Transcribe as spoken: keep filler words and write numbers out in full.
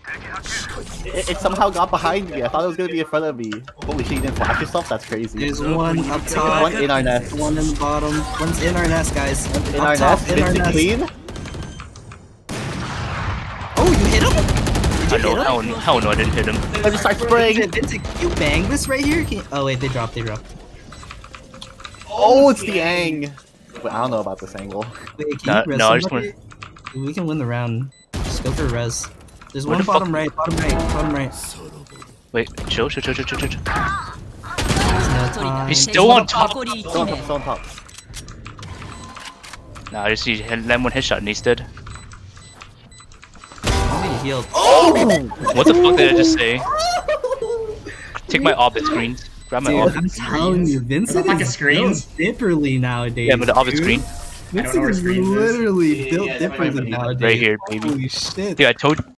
It, it somehow got behind me. I thought it was gonna be in front of me. Holy shit, you didn't flash yourself? That's crazy. There's one up top. One in our nest. One in the bottom. One's in our nest, guys. In up our top, nest. in our Vincent nest. clean. Oh, you hit him? I know, hell, hell no, I didn't hit him. I just start spraying. Vincent, Vincent, can you bang this right here? Can you... Oh wait, they dropped, they dropped. Oh, it's the Ang. But I don't know about this angle. Wait, can No, you res no, I just somebody? We can win the round. Just go for a res. There's Where one the fuck- bottom right, bottom right, bottom right. Wait, chill, chill, chill, chill, chill, chill. There's no time. He's still on top. Still on top, still on top. Nah, I just see land one headshot and he's dead. I'm getting healed. Oh! What the fuck did I just say? Take my orbit screens. Grab my Dude, orbit. I'm telling you, Vincent Fucking is screens? built differently nowadays. Yeah, but the orbit dude. screen. I don't know Vincent where is screens is. literally Yeah, built yeah, differently yeah, nowadays. Right here, baby. Holy shit. Dude, I told